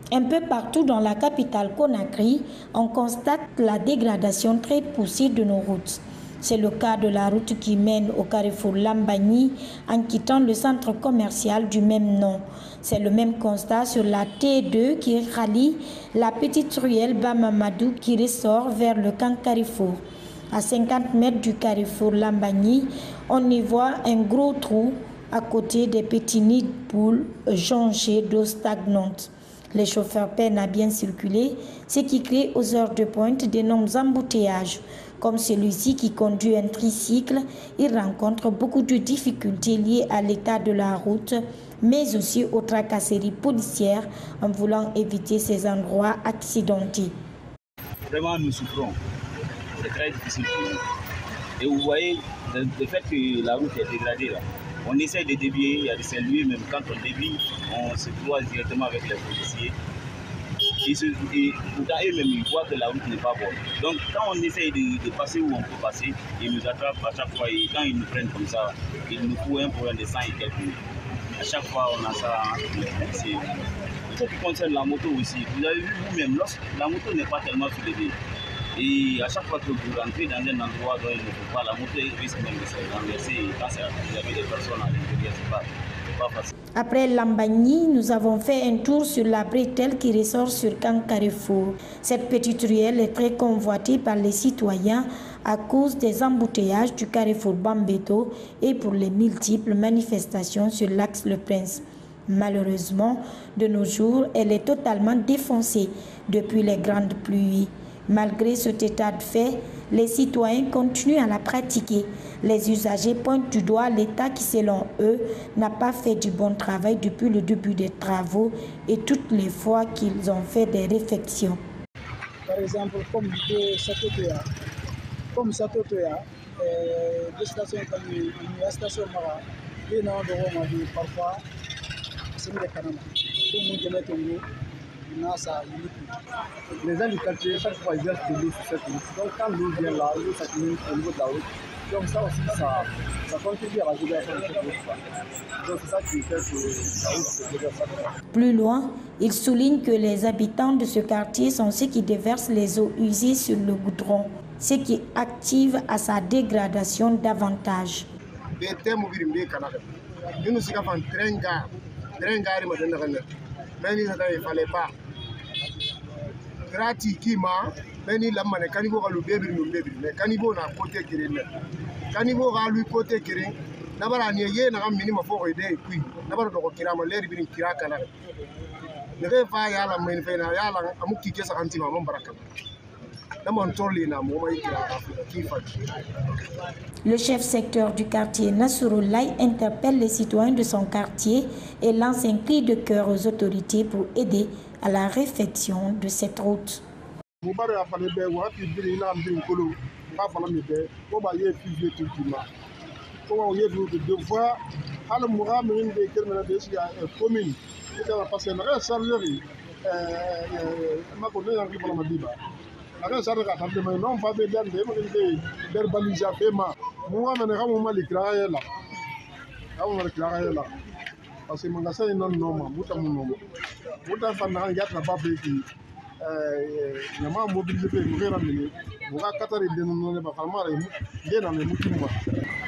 Un peu partout dans la capitale Conakry, on constate la dégradation très poussée de nos routes. C'est le cas de la route qui mène au carrefour Lambagny en quittant le centre commercial du même nom. C'est le même constat sur la T2 qui rallie la petite ruelle Bamamadou qui ressort vers le camp Carrefour. À 50 mètres du carrefour Lambagny, on y voit un gros trou à côté des petits nids de poules jonchés d'eau stagnante. Les chauffeurs peinent à bien circuler, ce qui crée aux heures de pointe d'énormes embouteillages. Comme celui-ci qui conduit un tricycle, il rencontre beaucoup de difficultés liées à l'état de la route, mais aussi aux tracasseries policières en voulant éviter ces endroits accidentés. Vraiment, nous souffrons. C'est très difficile pour nous. Et vous voyez, le fait que la route est dégradée, là, on essaie de dévier, il y a des saluer, même quand on dévie, on se croise directement avec les policiers. Et pourtant, eux-mêmes, ils voient que la route n'est pas bonne. Donc, quand on essaie de passer où on peut passer, ils nous attrapent à chaque fois. Et quand ils nous prennent comme ça, ils nous font un problème de 100 et quelques minutes. À chaque fois, on a ça entre les policiers. Ce qui concerne la moto aussi, vous avez vu vous-même, lorsque la moto n'est pas tellement soulevée. Et à chaque fois que vous rentrez dans un endroit dont il ne faut pas, la moto risque même de se renverser. Et quand vous avez des personnes à l'intérieur, c'est pas facile. Après Lambagny, nous avons fait un tour sur la bretelle qui ressort sur Camp Carrefour. Cette petite ruelle est très convoitée par les citoyens à cause des embouteillages du carrefour Bambeto et pour les multiples manifestations sur l'axe Le Prince. Malheureusement, de nos jours, elle est totalement défoncée depuis les grandes pluies. Malgré cet état de fait, les citoyens continuent à la pratiquer. Les usagers pointent du doigt l'État qui, selon eux, n'a pas fait du bon travail depuis le début des travaux et toutes les fois qu'ils ont fait des réflexions. Par exemple, comme Satotoya, deux stations comme la station Mara, les noms de Roma, parfois, c'est des canaux. Tout le monde est en les gens du quartier, chaque fois, ils viennent de l'eau sur cette route. Donc, quand l'eau vient là, l'eau s'accumule au niveau de la route. Donc, ça aussi, ça contribue à la dégradation de cette route. Donc, c'est ça qui fait que la route se déverse. Plus loin, il souligne que les habitants de ce quartier sont ceux qui déversent les eaux usées sur le goudron, ce qui active à sa dégradation davantage. Mais il ne fallait pas. Grati Kima, mais il a mané caniveau à l'oubébri, mais caniveau n'a côté Kirin. Caniveau à lui côté Kirin, n'avoir un yé, n'a un minimum pour aider, puis n'avoir de Kirama, l'air bin Kirakana. Ne vais pas y aller à Menfena, à Mukiki Santima, mon baraka. Le chef secteur du quartier Nasrullaï interpelle les citoyens de son quartier et lance un cri de cœur aux autorités pour aider à la réfection de cette route. Aga sarre ka tambe mai non fa be dan de mo de der balija fema mo wa mena kamu mali kraaya la kamu mali kraaya la parce que manga sai non no ma muta mo no muta fa na ya tra ba be ki nyama mobiliser be mo gera mini mo ka katari de no ne ba farmara de na ne mutima